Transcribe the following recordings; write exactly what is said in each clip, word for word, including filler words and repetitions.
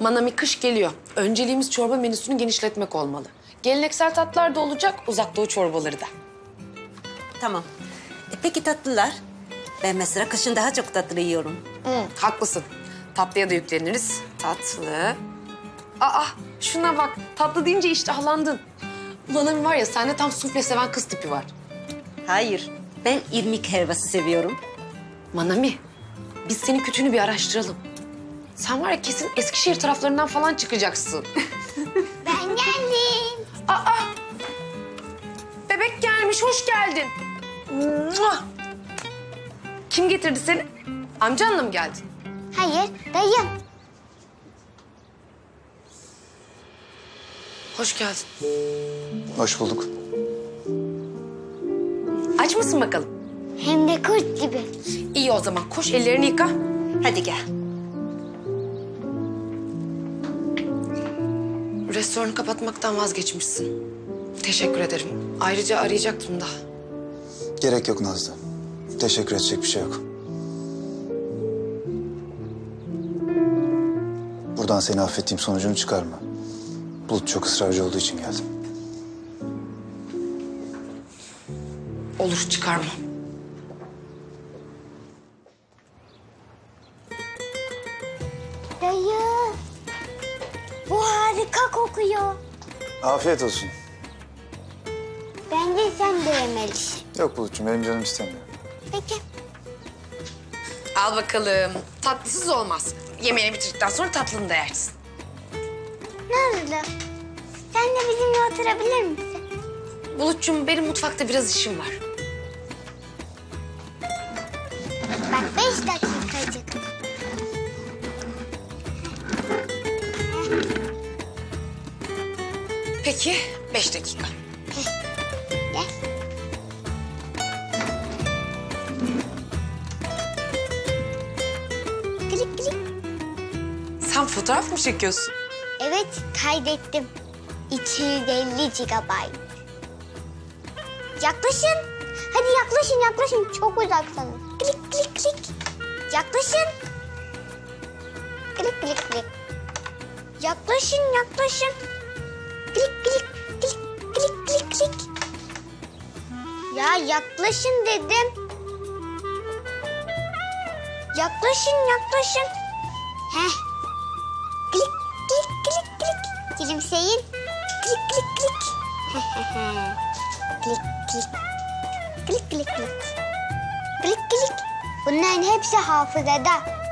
Manami kış geliyor. Önceliğimiz çorba menüsünü genişletmek olmalı. Geleneksel tatlar da olacak, uzak doğu çorbaları da. Tamam. E peki tatlılar? Ben mesela kışın daha çok tatlı yiyorum. Hı, haklısın. Tatlıya da yükleniriz. Tatlı. Aa, şuna bak. Tatlı deyince iştahlandın. Manami var ya, sende tam sufle seven kız tipi var. Hayır. Ben irmik helvası seviyorum. Manami, biz senin kütüğünü bir araştıralım. Sen var ya kesin Eskişehir taraflarından falan çıkacaksın. Ben geldim. Aa! Bebek gelmiş, hoş geldin. Mua! Kim getirdi seni? Amcanla mı geldin? Hayır, dayım. Hoş geldin. Hoş bulduk. Aç mısın bakalım? Hem de kurt gibi. İyi o zaman, koş ellerini yıka. Hadi gel. Restoranı kapatmaktan vazgeçmişsin. Teşekkür ederim. Ayrıca arayacaktım da. Gerek yok Nazlı. Teşekkür edecek bir şey yok. Buradan seni affettiğim sonucunu çıkarma. Bulut çok ısrarcı olduğu için geldim. Olur, çıkarma. Dayı. Bu harika kokuyor. Afiyet olsun. Bence sen de yemelisin. Yok Bulut'cum, benim canım istemiyor. Peki. Al bakalım. Tatlısız olmaz. Yemeğini bitirdikten sonra tatlını da yersin. Nazlı, sen de bizimle oturabilir misin? Bulut'cum, benim mutfakta biraz işim var. Bak beş dakikacık. Peki, beş dakika. Gel. Klik klik. Sen fotoğraf mı çekiyorsun? Evet, kaydettim. iki yüz elli gigabayt. Yaklaşın. Hadi yaklaşın, yaklaşın. Çok uzaksanız. Klik klik klik. Yaklaşın. Klik klik klik. Yaklaşın, yaklaşın. Klik klik klik klik klik klik. Ya yaklaşın dedim. Yaklaşın, yaklaşın. Heh. Klik klik klik klik. Gülümseyin. Klik klik klik. Klik klik. Klik klik klik. Klik klik. Bunların hepsi hafızada.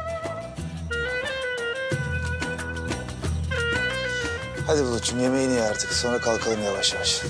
Hadi Bulut'cum, yemeğini ye artık. Sonra kalkalım yavaş yavaş.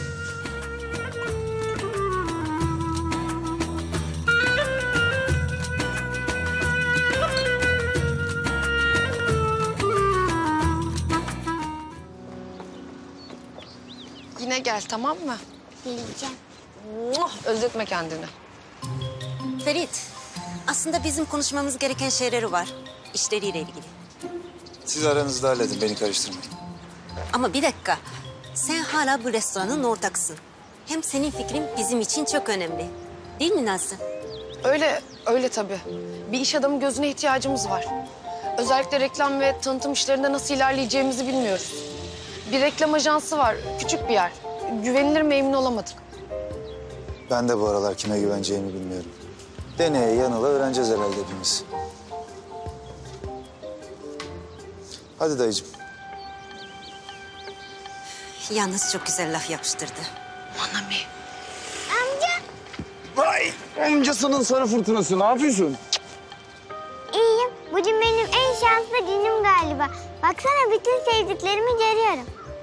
Yine gel, tamam mı? Geleceğim. Muah, öldürtme kendini. Ferit, aslında bizim konuşmamız gereken şeyleri var. İşleriyle ilgili. Siz aranızda halledin, beni karıştırmayın. Ama bir dakika. Sen hala bu restoranın ortaksın. Hem senin fikrin bizim için çok önemli. Değil mi Nazlı? Öyle, öyle tabii. Bir iş adamı gözüne ihtiyacımız var. Özellikle reklam ve tanıtım işlerinde nasıl ilerleyeceğimizi bilmiyoruz. Bir reklam ajansı var, küçük bir yer. Güvenilir mi emin olamadık. Ben de bu aralar kime güveneceğimi bilmiyorum. Deneye yanıla öğreneceğiz herhalde hepimiz. Hadi dayıcığım. Yalnız çok güzel laf yapıştırdı. Manami. Amca. Vay amcasının sarı fırtınası, ne yapıyorsun? İyiyim. Bugün benim en şanslı günüm galiba. Baksana bütün sevdiklerimi görüyorum.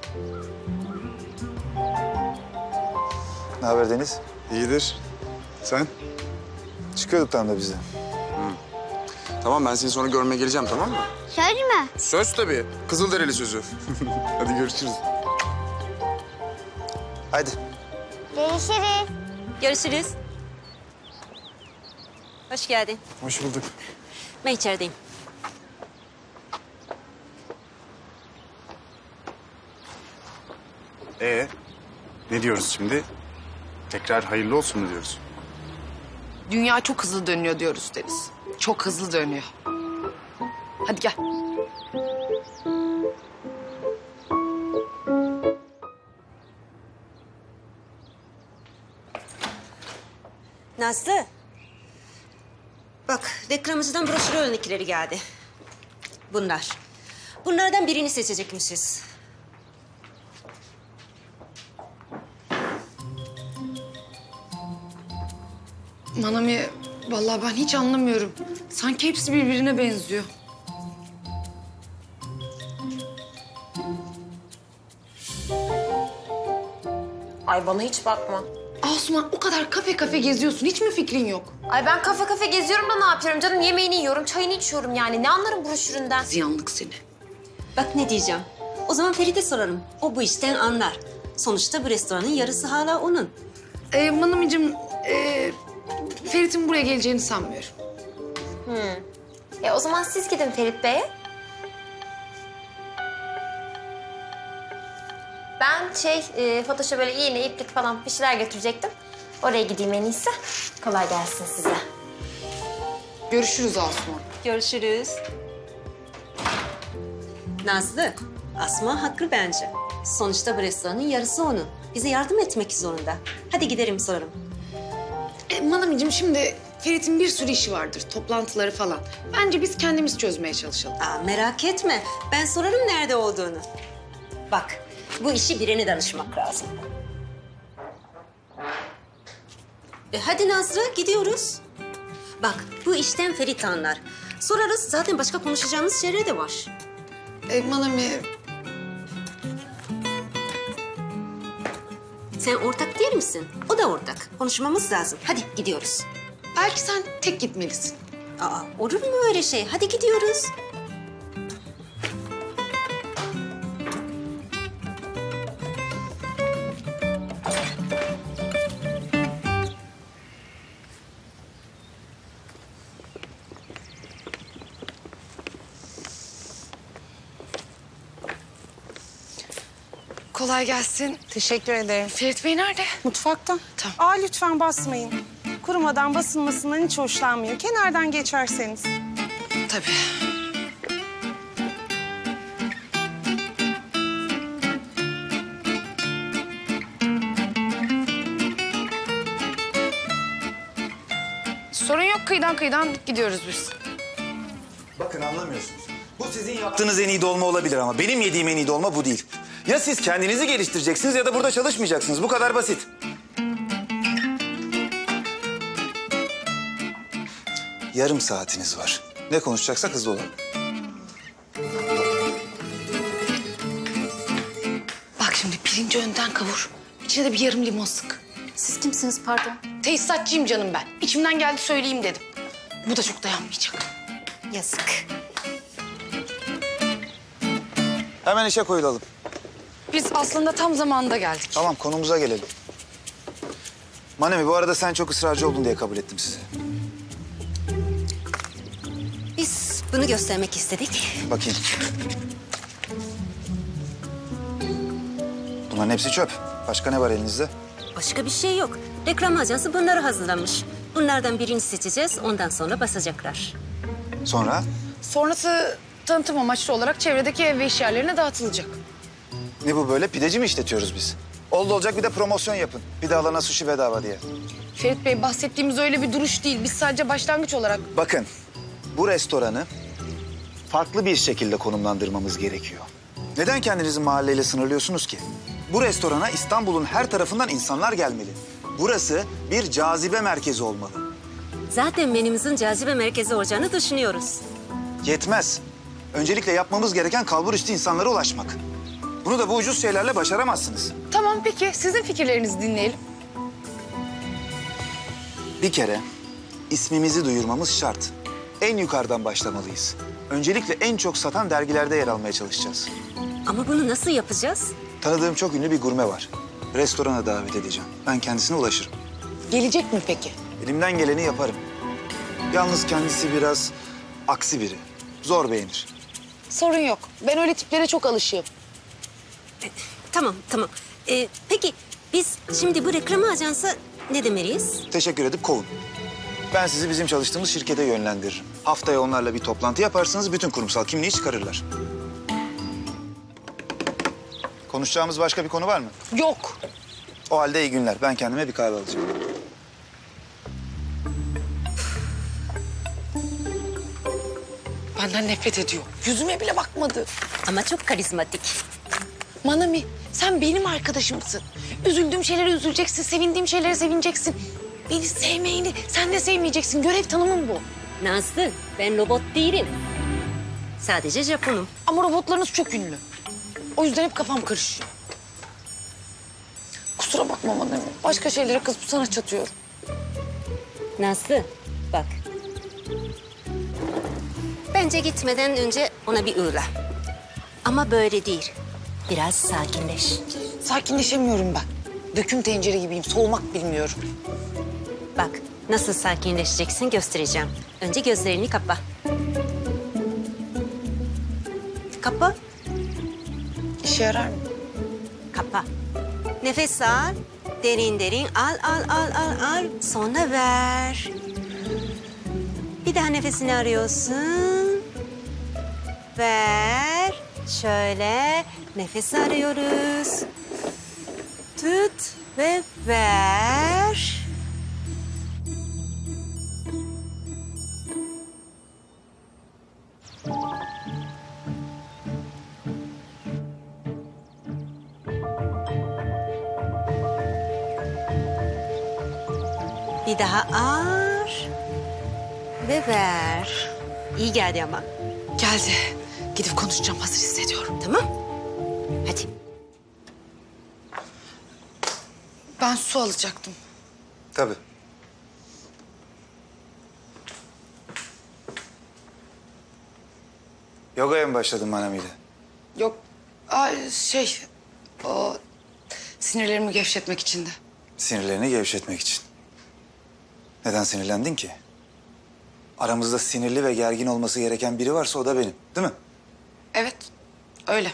Ne haber Deniz? İyidir. Sen? Çıkıyorduk tam da bize. Tamam, ben seni sonra görmeye geleceğim, tamam mı? Söz mü? Söz tabii. Kızılderili sözü. Hadi görüşürüz. Hadi. Görüşürüz. Görüşürüz. Hoş geldin. Hoş bulduk. Ben içerideyim. Ee, ne diyoruz şimdi? Tekrar hayırlı olsun mu diyoruz? Dünya çok hızlı dönüyor diyoruz Deniz. Çok hızlı dönüyor. Hadi gel. Nazlı. Bak, reklamcıdan broşür örnekleri geldi. Bunlar. Bunlardan birini seçecekmişiz. Manami, vallahi ben hiç anlamıyorum. Sanki hepsi birbirine benziyor. Ay bana hiç bakma. Asuman, o kadar kafe kafe geziyorsun. Hiç mi fikrin yok? Ay ben kafe kafe geziyorum da ne yapıyorum canım? Yemeğini yiyorum, çayını içiyorum yani. Ne anlarım broşüründen? Ziyanlık seni. Bak ne diyeceğim. O zaman Ferit'e sorarım. O bu işten anlar. Sonuçta bu restoranın yarısı hala onun. Ee, Manamicim, ee, Ferit'in buraya geleceğini sanmıyorum. E o zaman siz gidin Ferit Bey'e. Ben şey, e, Fatoş'a böyle iğne, iplik falan bir şeyler götürecektim. Oraya gideyim en iyisi. Kolay gelsin size. Görüşürüz Asuman. Görüşürüz. Nazlı, Asma haklı bence. Sonuçta bu restoranın yarısı onun. Bize yardım etmek zorunda. Hadi gidelim soralım. E, Manamicim, şimdi Ferit'in bir sürü işi vardır. Toplantıları falan. Bence biz kendimiz çözmeye çalışalım. Aa, merak etme. Ben sorarım nerede olduğunu. Bak, bu işi birine danışmak lazım. E, hadi Nazlı, gidiyoruz. Bak, bu işten Ferit anlar. Sorarız, zaten başka konuşacağımız şeyler de var. E, Manami, Sen ortak değil misin? O da ortak. Konuşmamız lazım. Hadi gidiyoruz. belki sen tek gitmelisin. Aa, olur mu öyle şey? Hadi gidiyoruz. Kolay gelsin. Teşekkür ederim. Ferit Bey nerede? Mutfakta. Tamam. Aa, lütfen basmayın. Kurumadan basılmasından hiç hoşlanmıyor. Kenardan geçerseniz. Tabii. Sorun yok, kıyıdan kıyıdan gidiyoruz biz. Bakın anlamıyorsunuz. Bu sizin yaptığınız en iyi dolma olabilir ama benim yediğim en iyi dolma bu değil. Ya siz kendinizi geliştireceksiniz ya da burada çalışmayacaksınız. Bu kadar basit. Yarım saatiniz var. Ne konuşacaksak hızlı olalım. Bak şimdi pirinci önden kavur. İçine de bir yarım limon sık. Siz kimsiniz pardon? Tesisatçıyım canım ben. İçimden geldi söyleyeyim dedim. Bu da çok dayanmayacak. Yazık. Hemen işe koyulalım. Biz aslında tam zamanında geldik. Tamam, konumuza gelelim. Manemi, bu arada sen çok ısrarcı oldun diye kabul ettim sizi. Biz bunu göstermek istedik. Bakayım. Bunların hepsi çöp. Başka ne var elinizde? Başka bir şey yok. Reklam ajansı bunları hazırlamış. Bunlardan birini seçeceğiz, ondan sonra basacaklar. Sonra? Sonrası tanıtım amaçlı olarak çevredeki ev ve iş yerlerine dağıtılacak. Ne bu böyle? Pideci mi işletiyoruz biz? Oldu olacak bir de promosyon yapın. Bir de alana sushi bedava diye. Ferit Bey, bahsettiğimiz öyle bir duruş değil. Biz sadece başlangıç olarak... Bakın, bu restoranı farklı bir şekilde konumlandırmamız gerekiyor. Neden kendinizi mahalleyle sınırlıyorsunuz ki? Bu restorana İstanbul'un her tarafından insanlar gelmeli. Burası bir cazibe merkezi olmalı. Zaten menümüzün cazibe merkezi olacağını düşünüyoruz. Yetmez. Öncelikle yapmamız gereken kalburüstü insanlara ulaşmak. Bunu da bu ucuz şeylerle başaramazsınız. Tamam, peki. Sizin fikirlerinizi dinleyelim. Bir kere ismimizi duyurmamız şart. En yukarıdan başlamalıyız. Öncelikle en çok satan dergilerde yer almaya çalışacağız. Ama bunu nasıl yapacağız? Tanıdığım çok ünlü bir gurme var. Restorana davet edeceğim. Ben kendisine ulaşırım. Gelecek mi peki? Elimden geleni yaparım. Yalnız kendisi biraz aksi biri. Zor beğenir. Sorun yok. Ben öyle tiplere çok alışığım. Tamam, tamam. Ee, peki biz şimdi bu reklam ajansı ne demeliyiz? Teşekkür edip kovun. Ben sizi bizim çalıştığımız şirkete yönlendiririm. Haftaya onlarla bir toplantı yaparsınız, bütün kurumsal kimliği çıkarırlar. Konuşacağımız başka bir konu var mı? Yok. O halde iyi günler. Ben kendime bir kahve alacağım. benden nefret ediyor. Yüzüme bile bakmadı. Ama çok karizmatik. Manami, sen benim arkadaşımsın. Üzüldüğüm şeylere üzüleceksin, sevindiğim şeylere sevineceksin. Beni sevmeyeni sen de sevmeyeceksin. Görev tanımım bu. Nazlı, ben robot değilim. Sadece Japonum. Ama robotlarınız çok ünlü. O yüzden hep kafam karışıyor. Kusura bakma Manami. Başka şeylere kızıp sana çatıyorum. Nazlı, bak. Bence gitmeden önce ona bir uğra. Ama böyle değil. Biraz sakinleş. Sakinleşemiyorum ben. Döküm tencere gibiyim. Soğumak bilmiyorum. Bak, nasıl sakinleşeceksin göstereceğim. Önce gözlerini kapa. Kapa, İşe yarar mı? kapa. Nefes al. Derin derin al, al, al, al, al. Sonra ver. Bir daha nefesini arıyorsun. Ver. Şöyle nefes arıyoruz. Tut ve ver. Bir daha al ve ver. İyi geldi ama. Geldi. Gidip konuşacağım. Hazır hissediyorum. Tamam. Hadi. Ben su alacaktım. Tabii. Yoga'ya mı başladın Manami'yle? Yok. Aa, şey... O sinirlerimi gevşetmek için de. Sinirlerini gevşetmek için. Neden sinirlendin ki? Aramızda sinirli ve gergin olması gereken biri varsa o da benim, değil mi? Evet. Öyle.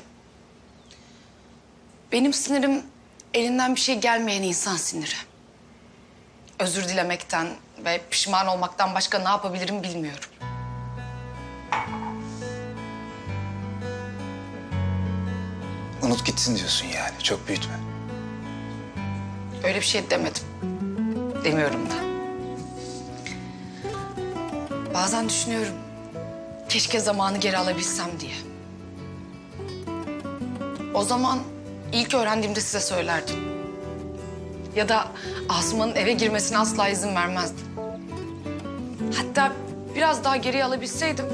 Benim sinirim elinden bir şey gelmeyen insan siniri. Özür dilemekten ve pişman olmaktan başka ne yapabilirim bilmiyorum. Unut gitsin diyorsun yani, çok büyütme. Öyle bir şey demedim. Demiyorum da. Bazen düşünüyorum. Keşke zamanı geri alabilsem diye. O zaman ilk öğrendiğimde size söylerdim. Ya da Asuman'ın eve girmesine asla izin vermezdim. Hatta biraz daha geriye alabilseydim...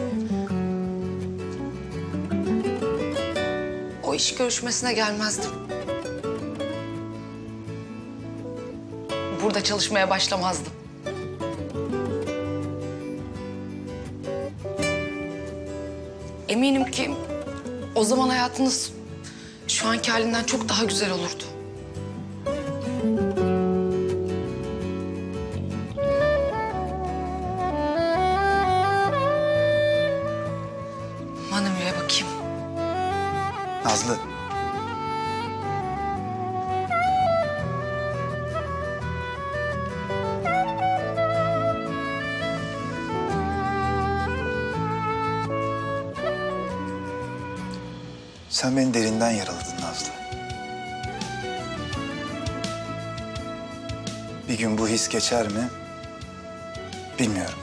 o iş görüşmesine gelmezdim. Burada çalışmaya başlamazdım. Eminim ki o zaman hayatınız şu anki halinden çok daha güzel olurdu. Manami'ye bakayım. Nazlı. Sen beni derinden yaraladın Nazlı. Bir gün bu his geçer mi? Bilmiyorum.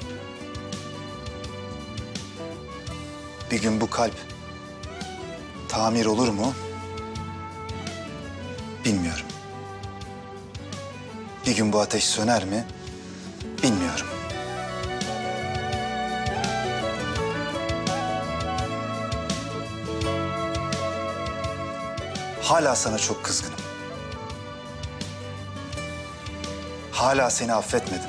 Bir gün bu kalp tamir olur mu? Bilmiyorum. Bir gün bu ateş söner mi? Bilmiyorum. Hala sana çok kızgınım. Hala seni affetmedim.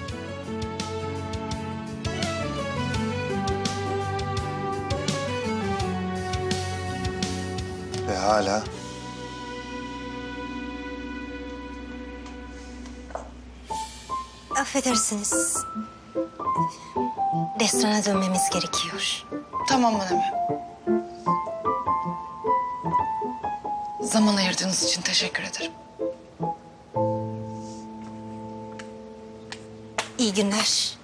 Ve hala... Affedersiniz. Restorana dönmemiz gerekiyor. Tamam Manami. Zaman ayırdığınız için teşekkür ederim. İyi günler.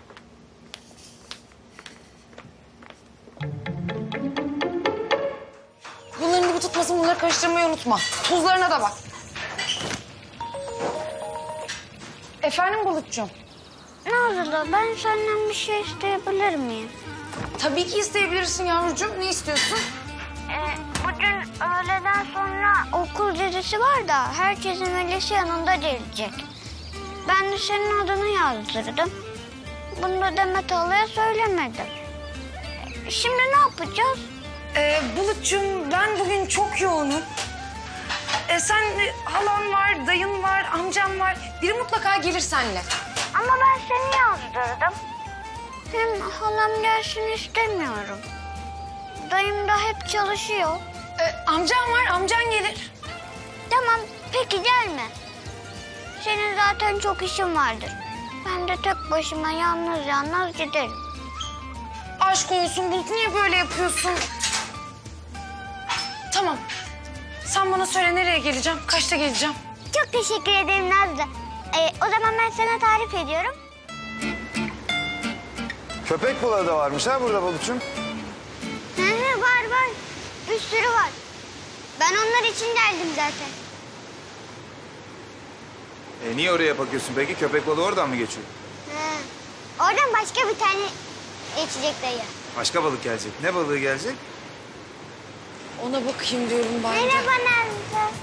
Bunların gibi tutmasın, bunları karıştırmayı unutma. Tuzlarına da bak. Efendim Bulutcuğum? Nazlı, ben senden bir şey isteyebilir miyim? Tabii ki isteyebilirsin yavrucuğum. Ne istiyorsun? Ee, bugün öğleden sonra okul dizisi var da herkesin velisi yanında gelecek. Ben de senin adını yazdırdım. Bunu da Demet Hala'ya söylemedim. Şimdi ne yapacağız? Ee, Bulutcuğum ben bugün çok yoğunum. Ee, sen e, halan var, dayın var, amcam var. Biri mutlaka gelir seninle. Ama ben seni yazdırdım. Hem halam gelsin istemiyorum. Dayım da hep çalışıyor. Ee, amcam var, amcan gelir. Tamam, peki gelme. Senin zaten çok işin vardır. Ben de tek başıma yalnız yalnız giderim. Aşk olsun Bulut, niye böyle yapıyorsun? Tamam. Sen bana söyle nereye geleceğim, kaçta geleceğim? Çok teşekkür ederim Nazlı. Ee, o zaman ben sana tarif ediyorum. Köpek balığı da varmış ha burada Bulut'cum. Hı hı, var var. Bir sürü var. Ben onlar için geldim zaten. E niye oraya bakıyorsun peki? Köpek balığı oradan mı geçiyor? Hı. Oradan başka bir tane geçecek dayı. Başka balık gelecek. Ne balığı gelecek? Ona bakayım diyorum ben de. Merhaba Nazlı.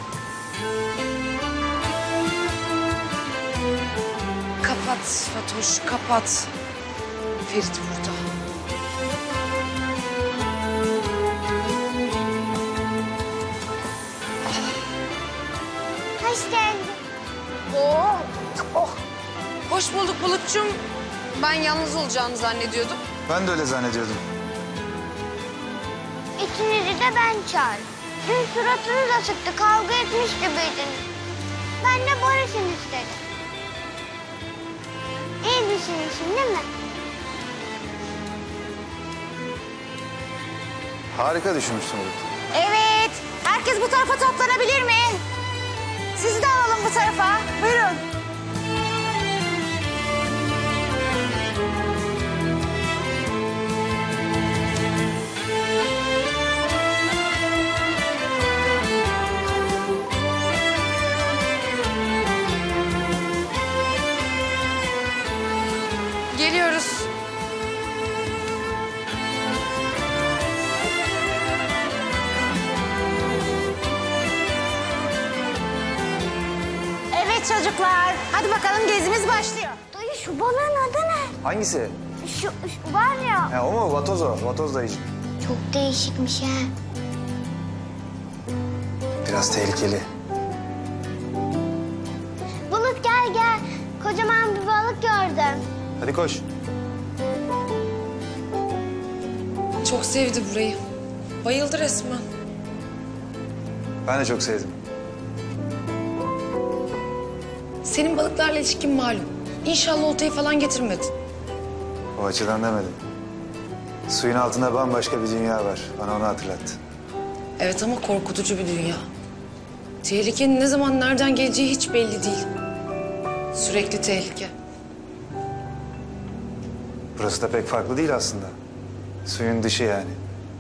Kapat Fatoş, kapat. Ferit burada. Hoş geldin. Oo. Oh. Hoş bulduk Bulutcuğum. Ben yalnız olacağını zannediyordum. Ben de öyle zannediyordum. İkinizi de ben çağırdım. Dün suratınız asıktı, kavga etmiş gibiydiniz. Ben de barışın istedim. İyi düşünmüşsün değil mi? Harika düşünmüşsün Bulut. Evet. Herkes bu tarafa toplanabilir mi? Sizi de alalım bu tarafa. Buyurun. Geliyoruz. Evet çocuklar. Hadi bakalım gezimiz başlıyor. Dayı şu balığın adı ne? Hangisi? Şu, şu var ya. Ha, o mu? Vatoz o. Vatoz dayıcım. Çok değişikmiş ha. Biraz tehlikeli. Bulut gel gel. Kocaman bir balık gördüm. Hadi koş. Çok sevdi burayı. Bayıldı resmen. Ben de çok sevdim. Senin balıklarla ilişkin malum. İnşallah oltayı falan getirmedin. O açıdan demedim. Suyun altında bambaşka bir dünya var. Bana onu hatırlattı. Evet ama korkutucu bir dünya. Tehlikenin ne zaman nereden geleceği hiç belli değil. Sürekli tehlike. Burası da pek farklı değil aslında. Suyun dışı yani.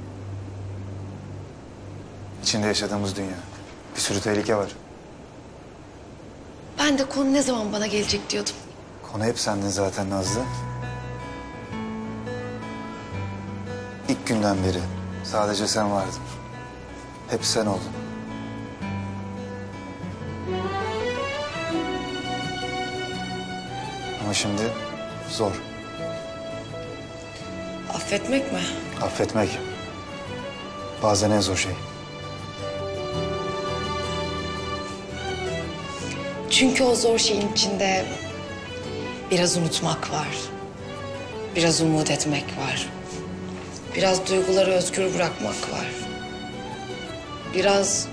İçinde yaşadığımız dünya. Bir sürü tehlike var. Ben de konu ne zaman bana gelecek diyordum. Konu hep sendin zaten Nazlı. İlk günden beri sadece sen vardın. Hep sen oldun. Ama şimdi zor. Affetmek mi? Affetmek bazen en zor şey. Çünkü o zor şeyin içinde biraz unutmak var. Biraz umut etmek var. Biraz duyguları özgür bırakmak var. Biraz...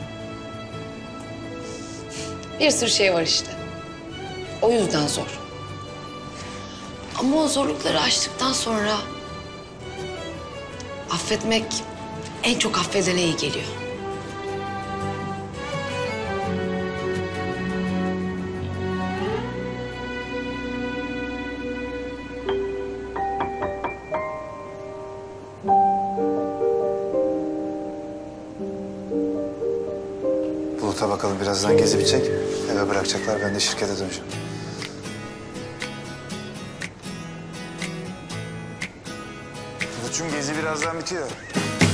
Bir sürü şey var işte. O yüzden zor. Ama o zorlukları aştıktan sonra... affetmek en çok affedene iyi geliyor. Bulut'a bakalım birazdan gezi bitecek. Eve bırakacaklar, ben de şirkete döneceğim. Koçum gezi birazdan bitiyor.